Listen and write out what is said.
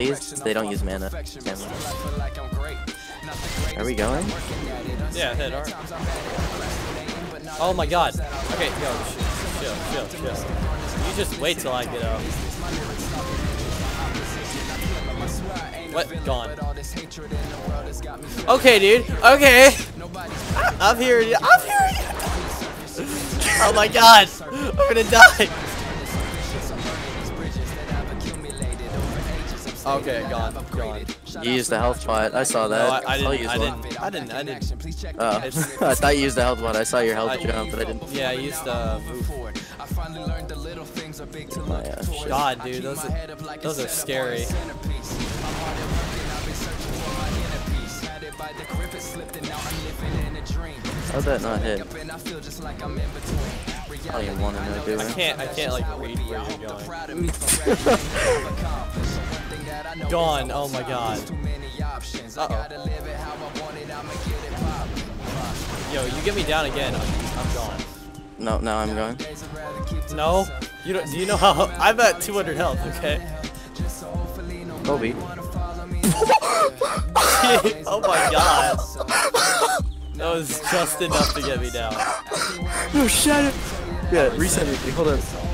They don't use mana. Are we going? Yeah, hit R. Oh my god. Okay, yo, chill. You just wait till I get out. What? Gone. Okay, dude. Okay. I'm hearing you. Oh my god. I'm gonna die. Okay, gone. You used the health pot. I saw that. No, I didn't. I didn't. Oh, I thought you used the health pot. I saw your health jump, but I didn't. Yeah, I used the move. God, dude, those are scary. How'd that not hit? I don't even want to know, do I? I can't like read where you're going. Gone. Oh my god. Uh-oh. Yo, you get me down again, I'm gone. No, now I'm going. No? You don't, do you know how? I'm at 200 health, okay? Kobe. Oh my god. That was just enough to get me down. No, shut it. Yeah, reset everything. Hold on.